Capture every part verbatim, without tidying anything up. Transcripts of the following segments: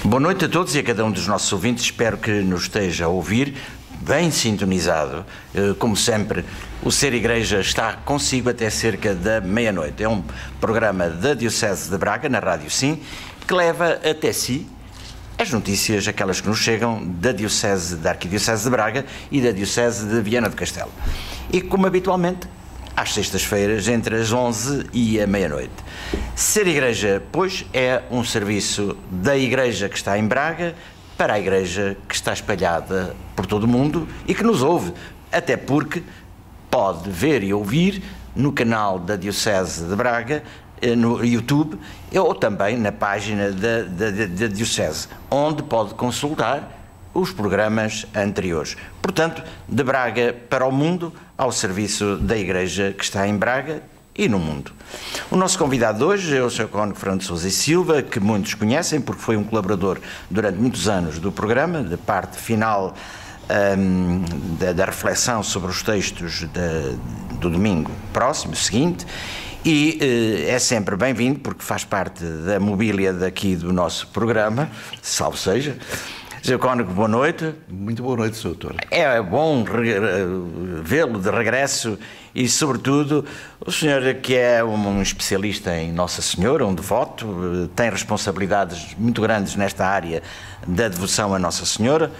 Boa noite a todos e a cada um dos nossos ouvintes. Espero que nos esteja a ouvir bem sintonizado. Como sempre, o Ser Igreja está consigo até cerca da meia-noite. É um programa da Diocese de Braga, na Rádio Sim, que leva até si as notícias, aquelas que nos chegam da Diocese, da Arquidiocese de Braga e da Diocese de Viana do Castelo. E como habitualmente, às sextas-feiras, entre as onze e a meia-noite. Ser Igreja, pois, é um serviço da Igreja que está em Braga para a Igreja que está espalhada por todo o mundo e que nos ouve, até porque pode ver e ouvir no canal da Diocese de Braga, no YouTube, ou também na página da, da, da Diocese, onde pode consultar os programas anteriores. Portanto, de Braga para o mundo, ao serviço da Igreja que está em Braga e no mundo. O nosso convidado de hoje é o senhor Cônego Fernando Sousa e Silva, que muitos conhecem porque foi um colaborador durante muitos anos do programa, da parte final um, da, da reflexão sobre os textos da, do domingo próximo, seguinte, e uh, é sempre bem-vindo porque faz parte da mobília daqui do nosso programa, salve seja. senhor Cônego, boa noite. Muito boa noite, senhor doutor. É bom vê-lo de regresso e, sobretudo, o senhor que é um especialista em Nossa Senhora, um devoto, tem responsabilidades muito grandes nesta área da devoção a Nossa Senhora.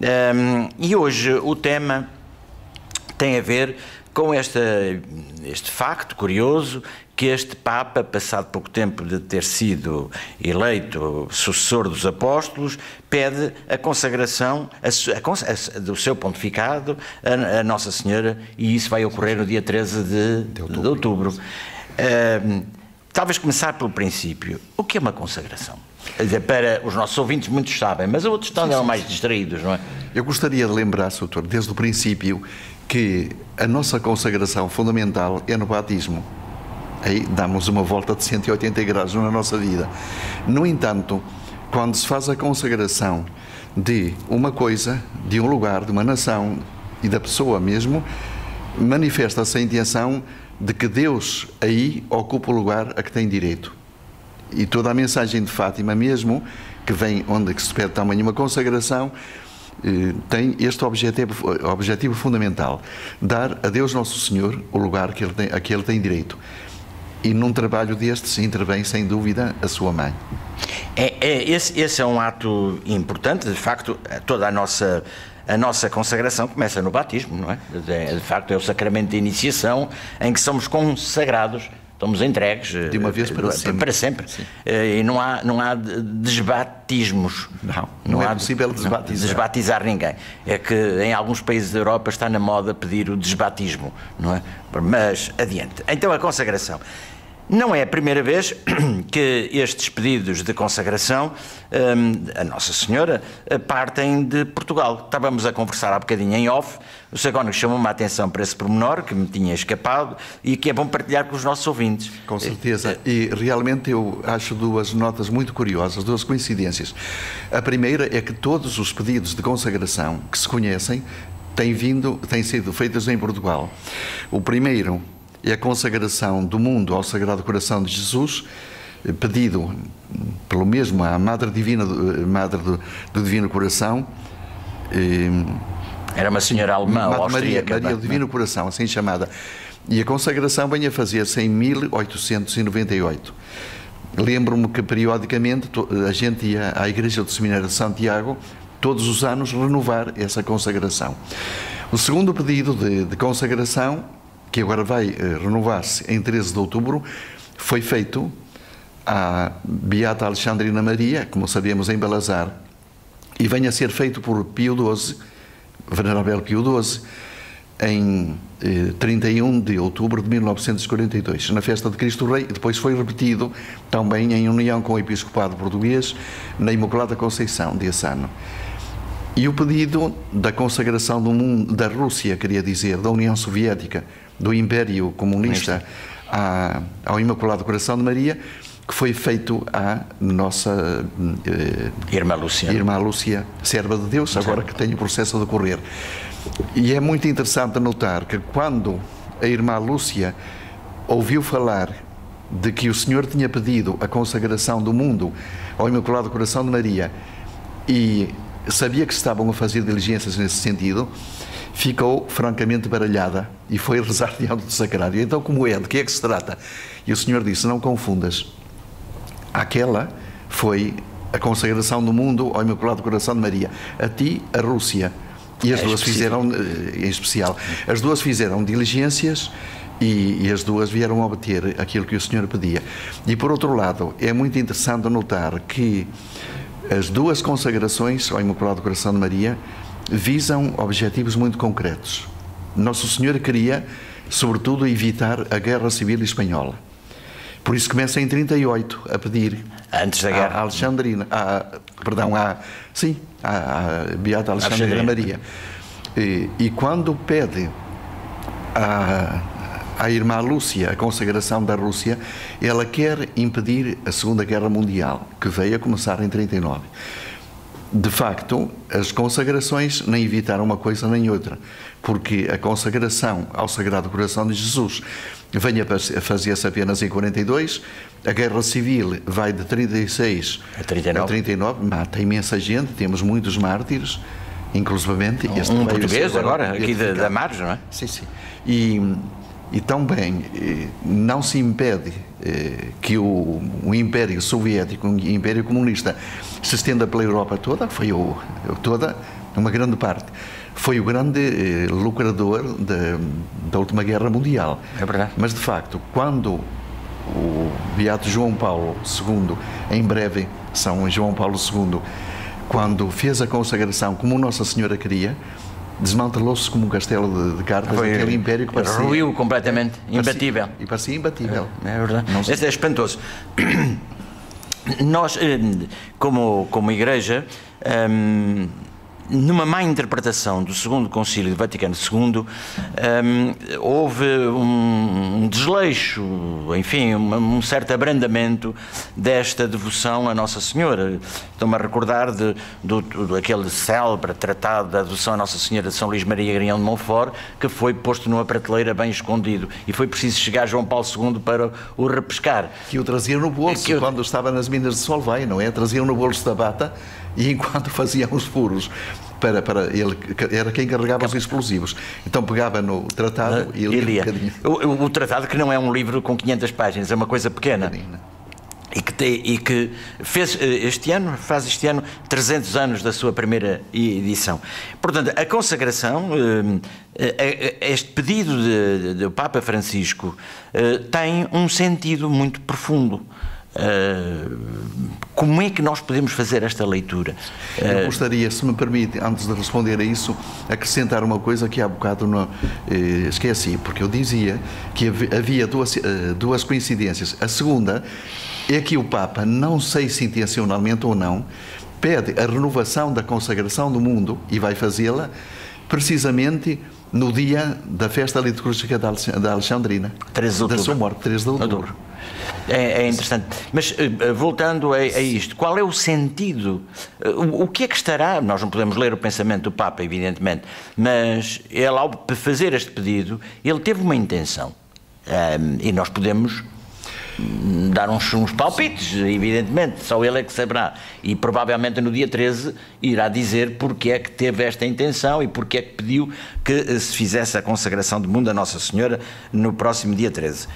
E hoje o tema tem a ver com esta, este facto curioso que este Papa, passado pouco tempo de ter sido eleito sucessor dos apóstolos, pede a consagração a, a, a, do seu pontificado a, a Nossa Senhora, e isso vai ocorrer no dia treze de, de outubro. De outubro. Uh, talvez começar pelo princípio. O que é uma consagração? Para os nossos ouvintes, muitos sabem, mas outros estão sim, sim, mais distraídos, não é? Eu gostaria de lembrar, senhor doutor, desde o princípio, que a nossa consagração fundamental é no batismo. Aí damos uma volta de cento e oitenta graus na nossa vida. No entanto, quando se faz a consagração de uma coisa, de um lugar, de uma nação e da pessoa mesmo, manifesta-se a intenção de que Deus aí ocupa o lugar a que tem direito. E toda a mensagem de Fátima mesmo, que vem onde que se pede também uma consagração, tem este objetivo, objetivo fundamental: dar a Deus Nosso Senhor o lugar que ele tem, a que ele tem direito. E num trabalho destes intervém, sem dúvida, a sua mãe. É, é, esse, esse é um ato importante. De facto, toda a nossa, a nossa consagração começa no batismo, não é? De facto, é o sacramento de iniciação em que somos consagrados, estamos entregues de uma vez para sempre. Para sempre. E não há, não há desbatismos. Não, não, não é há possível desbatizar. desbatizar ninguém. É que em alguns países da Europa está na moda pedir o desbatismo, não é? Mas adiante. Então a consagração. Não é a primeira vez que estes pedidos de consagração um, a Nossa Senhora partem de Portugal. Estávamos a conversar há bocadinho em off, o senhor Cônego chamou-me a atenção para esse pormenor que me tinha escapado e que é bom partilhar com os nossos ouvintes. Com certeza, e realmente eu acho duas notas muito curiosas, duas coincidências. A primeira é que todos os pedidos de consagração que se conhecem têm vindo, têm sido feitos em Portugal. O primeiro é a consagração do mundo ao Sagrado Coração de Jesus, pedido pelo mesmo à Madre Divina, Madre do, do Divino Coração. Era uma senhora alemã, Maria, austríaca. Maria do Divino Coração, assim chamada. E a consagração vem a fazer-se em mil oitocentos e noventa e oito. Lembro-me que periodicamente a gente ia à Igreja do Seminário de Santiago, todos os anos, renovar essa consagração. O segundo pedido de, de consagração, que agora vai uh, renovar-se em treze de outubro, foi feito à Beata Alexandrina Maria, como sabemos, em Belazar, e vem a ser feito por Pio doze, Venerável Pio doze, em eh, trinta e um de outubro de mil novecentos e quarenta e dois, na festa de Cristo Rei. Depois foi repetido também em união com o Episcopado Português, na Imaculada Conceição desse ano. E o pedido da consagração do mundo, da Rússia, queria dizer, da União Soviética, do Império Comunista, à, ao Imaculado Coração de Maria, que foi feito à nossa eh, Irmã Lúcia, Irmã Lúcia, serva de Deus, agora que tem o processo a decorrer. E é muito interessante notar que quando a Irmã Lúcia ouviu falar de que o Senhor tinha pedido a consagração do mundo ao Imaculado Coração de Maria e sabia que estavam a fazer diligências nesse sentido, ficou francamente baralhada e foi rezar diante do sacrário. Então, como é? De que é que se trata? E o Senhor disse, não confundas. Aquela foi a consagração do mundo ao Imaculado Coração de Maria. A ti, a Rússia. E as é duas específico. fizeram, em especial, as duas fizeram diligências e, e as duas vieram obter aquilo que o Senhor pedia. E por outro lado, é muito interessante notar que as duas consagrações ao Imaculado Coração de Maria visam objetivos muito concretos. Nosso Senhor queria, sobretudo, evitar a Guerra Civil Espanhola. Por isso começa em trinta e oito a pedir antes da guerra, a Alexandrina, a, perdão, a, sim, a, a Beata Alexandrina Maria. E, e quando pede a, a irmã Lúcia a consagração da Rússia, ela quer impedir a Segunda Guerra Mundial, que veio a começar em trinta e nove. De facto, as consagrações nem evitaram uma coisa nem outra, porque a consagração ao Sagrado Coração de Jesus vem a fazer-se apenas em quarenta e dois, a Guerra Civil vai de trinta e seis a trinta e nove, a trinta e nove, mata imensa gente, temos muitos mártires, inclusivamente. Um, um português agora, aqui da, da Mares, não é? Sim, sim. E, e também não se impede eh, que o, o Império Soviético, o Império Comunista, se estenda pela Europa toda, foi o, toda, uma grande parte. Foi o grande eh, lucrador da, da última Guerra Mundial. É verdade. Mas, de facto, quando o Beato João Paulo segundo, em breve, São João Paulo segundo, quando fez a consagração como Nossa Senhora queria, desmantelou-se como um castelo de, de cartas, foi, aquele império que parecia... ruiu completamente, é, imbatível. Parecia, e parecia imbatível. É, é verdade. Não Esse é espantoso. Nós, como, como Igreja, hum, numa má interpretação do Segundo Concílio do Vaticano segundo, um, houve um, um desleixo, enfim, um, um certo abrandamento desta devoção a Nossa Senhora. Estou-me a recordar de, do, do, aquele célebre tratado da devoção a Nossa Senhora de São Luís Maria Grião de Montfort, que foi posto numa prateleira bem escondido, e foi preciso chegar João Paulo segundo para o repescar. Que o traziam no bolso, que eu... quando estava nas minas de Solvay, não é? Traziam no bolso da bata, e enquanto faziam os furos, para, para ele, era quem carregava os explosivos. Então pegava no tratado e lia um o, o, o tratado, que não é um livro com quinhentas páginas, é uma coisa pequena. E que, te, e que fez este ano, faz este ano trezentos anos da sua primeira edição. Portanto, a consagração, este pedido do Papa Francisco tem um sentido muito profundo. Uh, como é que nós podemos fazer esta leitura? Eu gostaria, se me permite, antes de responder a isso, acrescentar uma coisa que há bocado não, eh, esqueci, porque eu dizia que havia duas, duas coincidências. A segunda é que o Papa, não sei se intencionalmente ou não, pede a renovação da consagração do mundo, e vai fazê-la precisamente no dia da festa litúrgica da Alexandrina, da sua morte, treze de outubro. É, é interessante. Mas, voltando a, a isto, qual é o sentido? O, o que é que estará... Nós não podemos ler o pensamento do Papa, evidentemente, mas ele, ao fazer este pedido, ele teve uma intenção. Um, e nós podemos dar uns, uns palpites, evidentemente, só ele é que saberá. E provavelmente no dia treze irá dizer porque é que teve esta intenção e porque é que pediu que se fizesse a consagração do mundo a Nossa Senhora no próximo dia treze.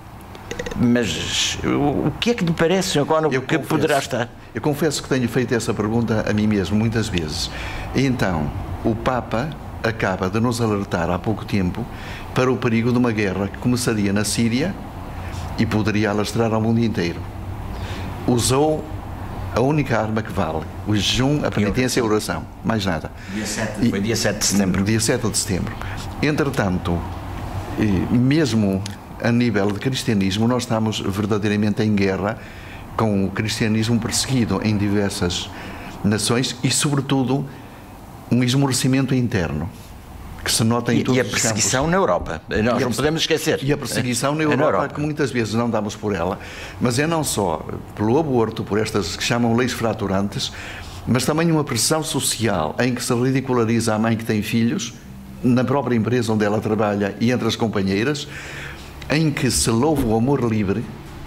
Mas o que é que lhe parece, senhor Cono, que confesso, poderá estar? Eu confesso que tenho feito essa pergunta a mim mesmo muitas vezes. Então, o Papa acaba de nos alertar há pouco tempo para o perigo de uma guerra que começaria na Síria e poderia alastrar ao mundo inteiro. Usou a única arma que vale, o jejum, a penitência e a oração, mais nada. Dia sete, foi dia sete de setembro. Dia sete de setembro. Entretanto, mesmo a nível de cristianismo, nós estamos verdadeiramente em guerra com o cristianismo perseguido em diversas nações e, sobretudo, um esmorecimento interno que se nota em e, todos os campos. E a perseguição na Europa, nós não podemos esquecer. E a perseguição na Europa, na Europa, que muitas vezes não damos por ela, mas é não só pelo aborto, por estas que chamam leis fraturantes, mas também uma pressão social em que se ridiculariza a mãe que tem filhos, na própria empresa onde ela trabalha e entre as companheiras, em que se louva o amor livre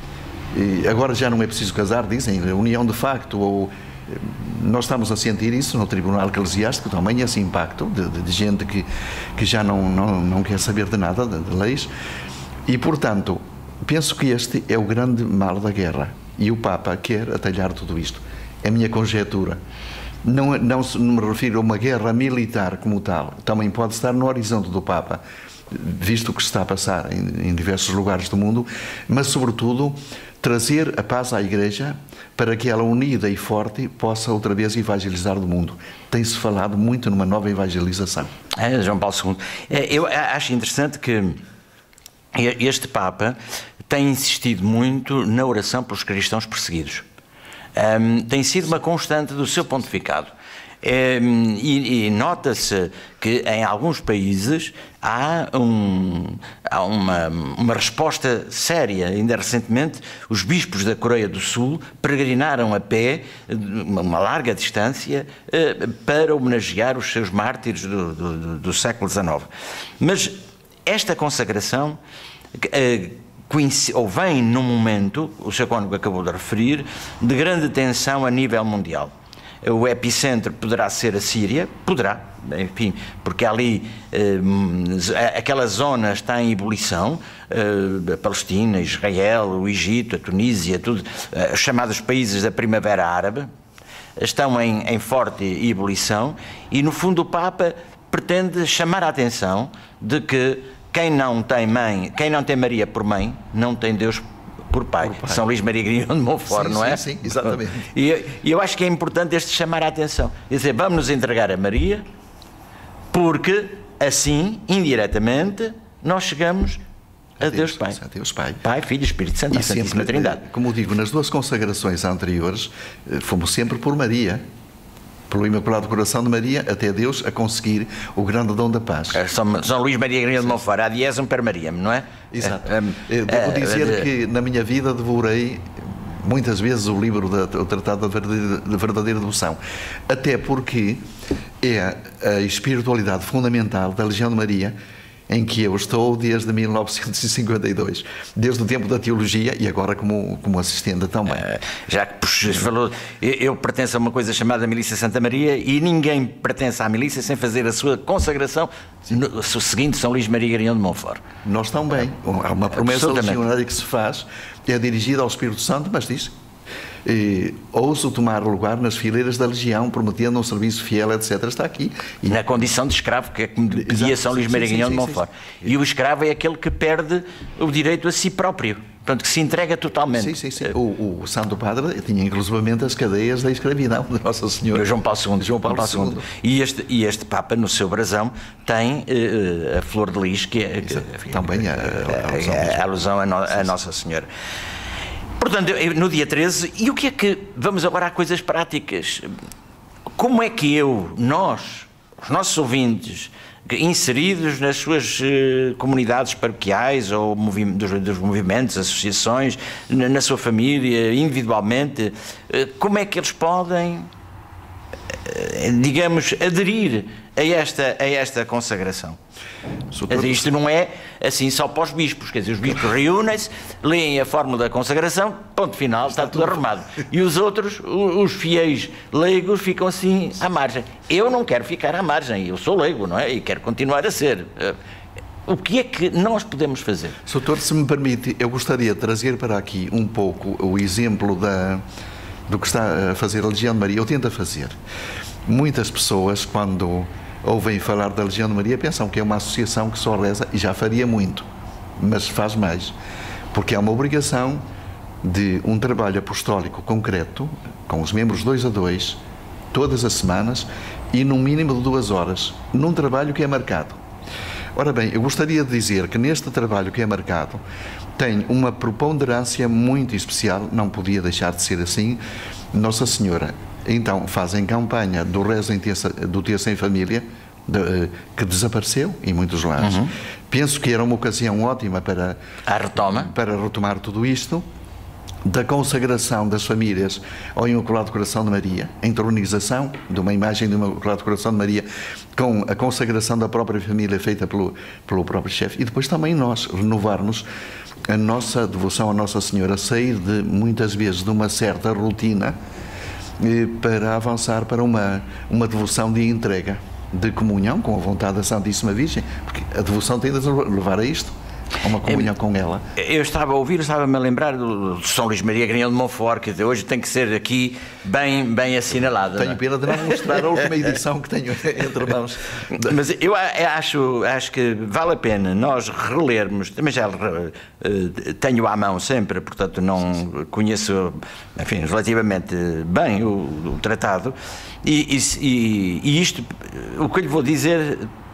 E agora já não é preciso casar, dizem, união de facto, ou nós estamos a sentir isso no Tribunal Eclesiástico também, esse impacto de, de, de gente que, que já não, não, não quer saber de nada, de, de leis, e portanto, penso que este é o grande mal da guerra, e o Papa quer atalhar tudo isto. É a minha conjetura. Não, não, não me refiro a uma guerra militar como tal, também pode estar no horizonte do Papa, visto o que se está a passar em, em diversos lugares do mundo, mas sobretudo trazer a paz à Igreja para que ela, unida e forte, possa outra vez evangelizar o mundo. Tem-se falado muito numa nova evangelização. É, João Paulo segundo. Eu acho interessante que este Papa tem insistido muito na oração pelos cristãos perseguidos. Um, tem sido uma constante do seu pontificado. Um, e, e nota-se que em alguns países há, um, há uma, uma resposta séria. Ainda recentemente os bispos da Coreia do Sul peregrinaram a pé uma, uma larga distância uh, para homenagear os seus mártires do, do, do, do século dezenove. Mas esta consagração uh, ou vem num momento, o senhor Cônego acabou de referir, de grande tensão a nível mundial. O epicentro poderá ser a Síria, poderá, enfim, porque ali eh, aquela zona está em ebulição, eh, a Palestina, Israel, o Egito, a Tunísia, tudo, eh, os chamados países da Primavera Árabe, estão em, em forte ebulição, e no fundo o Papa pretende chamar a atenção de que quem não tem mãe, quem não tem Maria por mãe, não tem Deus por pai. Por pai. São Luís Maria Grignion de Montfort, sim, não é? Sim, sim, exatamente. E eu, eu acho que é importante este chamar a atenção. Quer dizer, vamos nos entregar a Maria, porque assim, indiretamente, nós chegamos a, a Deus, Deus Pai. A Deus Pai. Pai, Filho e Espírito Santo, a Santíssima Trindade. Como digo, nas duas consagrações anteriores, fomos sempre por Maria. Pelo Imaculado Coração de Maria, até Deus a conseguir o grande dom da paz. São, São Luís Maria Grignion de Montfort, ad Iesum per Mariam, não é? Exato. É, é, Devo dizer é, é, que na minha vida devorei muitas vezes o livro, da, o Tratado da Verdadeira, da Verdadeira Devoção, até porque é a espiritualidade fundamental da Legião de Maria, em que eu estou desde mil novecentos e cinquenta e dois, desde o tempo da teologia e agora como, como assistente também. Uh, já que puxa, falou, eu, eu pertenço a uma coisa chamada Milícia Santa Maria, e ninguém pertence à milícia sem fazer a sua consagração no, seguindo São Luís Maria Grignion de Montfort. Nós também. Há uma promessa legionária que se faz, é dirigida ao Espírito Santo, mas diz: Eh, ouso tomar lugar nas fileiras da Legião, prometendo um serviço fiel, etcétera. Está aqui. E na condição de escravo, que é como pedia São Luís Maria Grignion de Montfort. E o escravo é aquele que perde o direito a si próprio, portanto, que se entrega totalmente. Sim, sim, sim. O, o Santo Padre tinha inclusivamente as cadeias da escravidão de Nossa Senhora. João Paulo segundo. João Paulo segundo. E este, e este Papa, no seu brasão, tem uh, a flor de lis, que é que, também a, a, a, a alusão a, no, a Nossa Senhora. Portanto, no dia treze, e o que é que... Vamos agora a coisas práticas. Como é que eu, nós, os nossos ouvintes, inseridos nas suas uh, comunidades paroquiais ou movi dos, dos movimentos, associações, na, na sua família, individualmente, uh, como é que eles podem, uh, digamos, aderir a esta, a esta consagração? Isto não é assim só para os bispos, quer dizer, os bispos reúnem-se, leem a fórmula da consagração, ponto final, está, está tudo arrumado. E os outros, os fiéis leigos, ficam assim à margem. Eu não quero ficar à margem, eu sou leigo, não é? E quero continuar a ser. O que é que nós podemos fazer? Doutor, se me permite, eu gostaria de trazer para aqui um pouco o exemplo da, do que está a fazer a Legião de Maria. Eu tento a fazer. Muitas pessoas, quando ouvem falar da Legião de Maria, pensam que é uma associação que só reza, e já faria muito, mas faz mais, porque é uma obrigação de um trabalho apostólico concreto, com os membros dois a dois, todas as semanas, e num mínimo de duas horas, num trabalho que é marcado. Ora bem, eu gostaria de dizer que neste trabalho que é marcado, tem uma preponderância muito especial, não podia deixar de ser assim, Nossa Senhora. Então, fazem campanha do rezo do terço em família, de, que desapareceu em muitos lares. Uhum. Penso que era uma ocasião ótima para, a retoma. para retomar tudo isto. da consagração das famílias ao Imaculado Coração de Maria, a entronização de uma imagem do Imaculado Coração de Maria com a consagração da própria família feita pelo, pelo próprio chefe, e depois também nós renovarmos a nossa devoção à Nossa Senhora, sair de, muitas vezes, de uma certa rotina para avançar para uma, uma devoção de entrega, de comunhão com a vontade da Santíssima Virgem, porque a devoção tem de levar a isto, a uma comunhão com ela. Eu estava a ouvir, estava-me a lembrar do São Luís Maria Grignion de Montfort, que hoje tem que ser aqui bem, bem assinalado. Tenho pena de não mostrar a última edição que tenho entre mãos. Mas eu acho, acho que vale a pena nós relermos, também já tenho à mão sempre, portanto não conheço, enfim, relativamente bem o, o tratado, e, e, e isto, o que eu lhe vou dizer,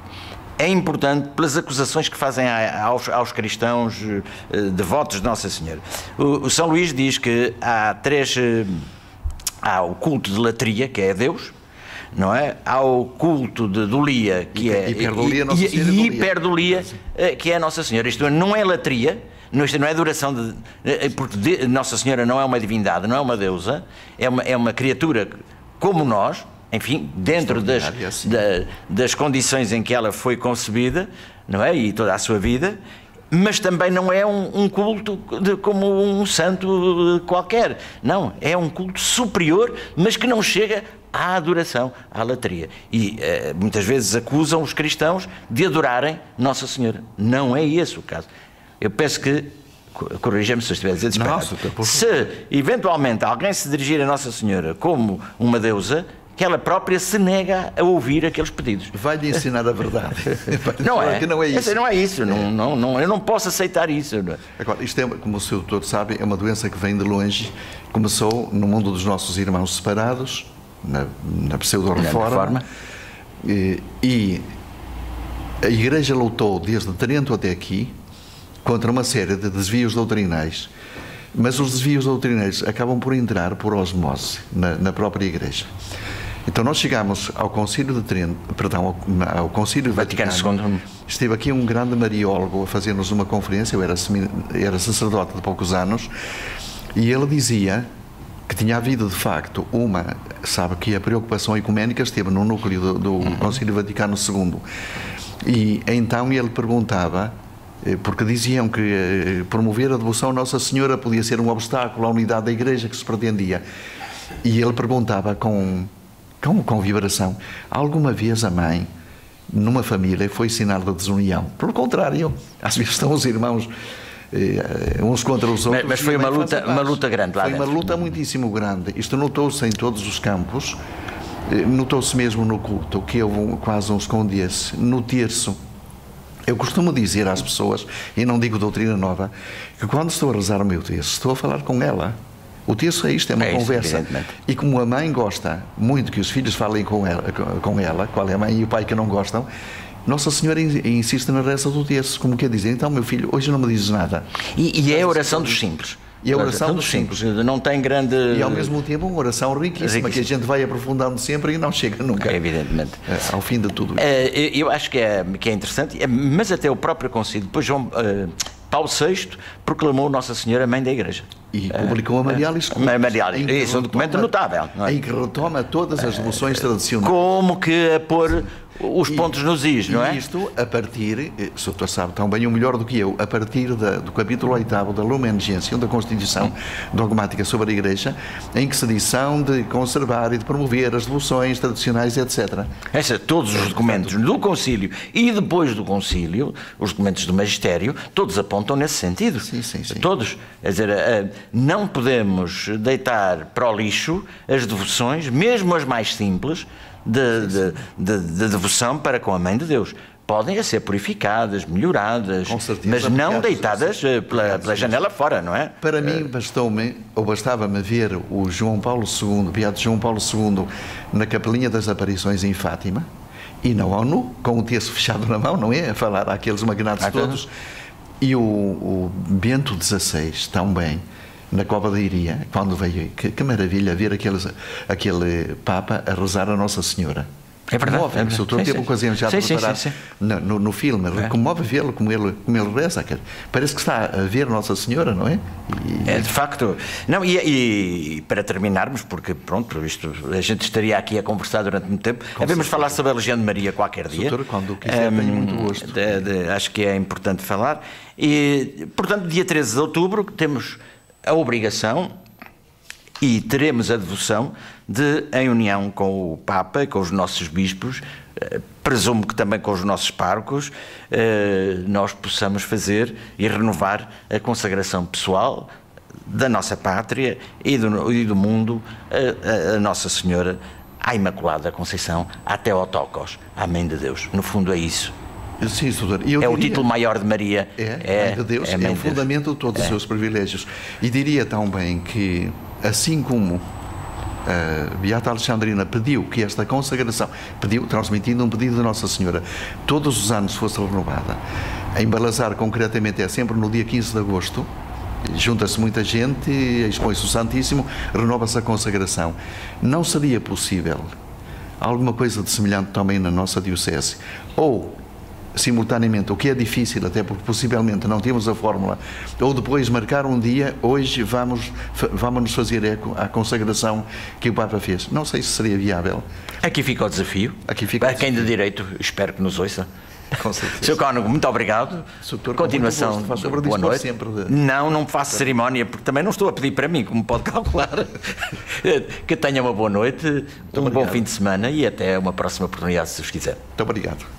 é importante pelas acusações que fazem aos, aos cristãos uh, devotos de Nossa Senhora. O, o São Luís diz que há três... Uh, há o culto de latria, que é Deus, não é? Há o culto de Dolia, que é... Hiperdolia, Nossa Senhora. E hiperdolia, uh, que é Nossa Senhora. Isto não é latria, não, isto não é adoração de... Uh, porque de, Nossa Senhora não é uma divindade, não é uma deusa, é uma, é uma criatura como nós, enfim, dentro das, da, das condições em que ela foi concebida, não é? E toda a sua vida, mas também não é um, um culto de, como um santo qualquer. Não, é um culto superior, mas que não chega à adoração, à latria. E eh, muitas vezes acusam os cristãos de adorarem Nossa Senhora. Não é esse o caso. Eu peço que corrija-me se eu estiver a dizer disparado. Se eventualmente alguém se dirigir a Nossa Senhora como uma deusa, que ela própria se nega a ouvir aqueles pedidos. Vai-lhe ensinar a verdade. Não é, que não é isso. Não é isso. Não, não, não, eu não posso aceitar isso. Agora, isto é, como o senhor doutor sabe, é uma doença que vem de longe. Começou no mundo dos nossos irmãos separados, na, na pseudo-reforma, e, e a Igreja lutou desde Trento até aqui contra uma série de desvios doutrinais, mas os desvios doutrinais acabam por entrar por osmose na, na própria Igreja. Então nós chegamos ao Concílio de Trento, perdão, ao, ao Concílio Vaticano, Vaticano. Esteve aqui um grande mariólogo a fazer-nos uma conferência. Eu era, era sacerdote de poucos anos, e ele dizia que tinha havido de facto uma, sabe que a preocupação ecuménica esteve no núcleo do, do uhum. Concílio Vaticano segundo, e então ele perguntava, porque diziam que promover a devoção a Nossa Senhora podia ser um obstáculo à unidade da Igreja que se pretendia, e ele perguntava com, com, com vibração: alguma vez a mãe numa família foi sinal da desunião? Pelo contrário, às vezes estão os irmãos eh, uns contra os outros. Mas, mas foi uma luta, uma luta grande lá Foi dentro. Uma luta muitíssimo grande. Isto notou-se em todos os campos, notou-se mesmo no culto, que houve quase um esconde-se. No terço, eu costumo dizer às pessoas, e não digo doutrina nova, que quando estou a rezar o meu terço, estou a falar com ela. O terço é isto, é uma é conversa. Isso, e como a mãe gosta muito que os filhos falem com ela, com ela, qual é a mãe e o pai que não gostam, Nossa Senhora insiste na reza do terço, como quer dizer: então, meu filho, hoje não me dizes nada. E, e é a oração dos simples. E a oração dos simples. Não tem grande... E ao mesmo tempo uma oração riquíssima, riquíssima, que a gente vai aprofundando sempre e não chega nunca. Evidentemente. Ao fim de tudo. Eu acho que é, que é interessante, mas até o próprio Concílio, depois João... Paulo sexto proclamou Nossa Senhora Mãe da Igreja. E publicou a Marialis. A Marialis. Isso é um documento notável. Não é? Em que retoma todas as devoções tradicionais. Como que a pôr os pontos e, nos is, não é? E isto a partir, se o doutor sabe tão bem ou melhor do que eu, a partir da, do capítulo oitavo da Lumen Gentium, da Constituição Dogmática sobre a Igreja, em que se diz são de conservar e de promover as devoções tradicionais, etcétera. Essa, todos os documentos do Concílio e depois do Concílio, os documentos do Magistério, todos apontam nesse sentido. Sim, sim, sim. Todos. Quer dizer, não podemos deitar para o lixo as devoções, mesmo as mais simples, de, de, de, de devoção para com a Mãe de Deus. Podem ser purificadas, melhoradas, mas não deitadas pela, pela janela fora, não é? Para mim bastou-me, ou bastava-me ver o João Paulo segundo, Beato João Paulo segundo, na Capelinha das Aparições em Fátima, e na ONU, com o terço fechado na mão, não é? A falar àqueles magnatos ah, todos. E o, o Bento dezasseis, tão bem, na Cova da Iria, quando veio, que, que maravilha ver aqueles, aquele Papa a rezar a Nossa Senhora. É verdade. Comove, é o doutor teve ocasião já de reparar no, no, no filme, é. comove vê-lo como ele, como ele reza, parece que está a ver Nossa Senhora, não é? E... É, de facto. Não, e, e para terminarmos, porque pronto, isto, a gente estaria aqui a conversar durante muito tempo, devemos falar sobre a Legião de Maria qualquer dia. Doutor, quando quiser, um, tenho muito gosto. De, de, acho que é importante falar. E, portanto, dia treze de outubro temos a obrigação e teremos a devoção de, em união com o Papa e com os nossos bispos, eh, presumo que também com os nossos párocos, eh, nós possamos fazer e renovar a consagração pessoal da nossa pátria e do, e do mundo a, a, a Nossa Senhora, à Imaculada Conceição, à Theotokos, à Mãe de Deus. No fundo é isso. Sim, doutor. Eu é diria, o título maior de Maria. É, é Mãe de Deus, é, é o fundamento de todos é. os seus privilégios. E diria também que, assim como a Beata Alexandrina pediu que esta consagração, pediu, transmitindo um pedido de Nossa Senhora, todos os anos fosse renovada. Em Balazar, concretamente, é sempre no dia quinze de agosto, junta-se muita gente, expõe-se o Santíssimo, renova-se a consagração. Não seria possível alguma coisa de semelhante também na nossa diocese? Ou simultaneamente, o que é difícil, até porque possivelmente não temos a fórmula, ou depois marcar um dia, hoje vamos, vamos nos fazer eco à consagração que o Papa fez. Não sei se seria viável. Aqui fica o desafio. Aqui fica Para o quem desafio. de direito, espero que nos ouça. Com certeza. senhor Cónego, muito obrigado. Doutor, continuação. Boa noite. Sempre de... Não, não faço cerimónia, porque também não estou a pedir para mim, como pode calcular. Que tenha uma boa noite, muito um obrigado. Bom fim de semana e até uma próxima oportunidade, se os quiser. Muito obrigado.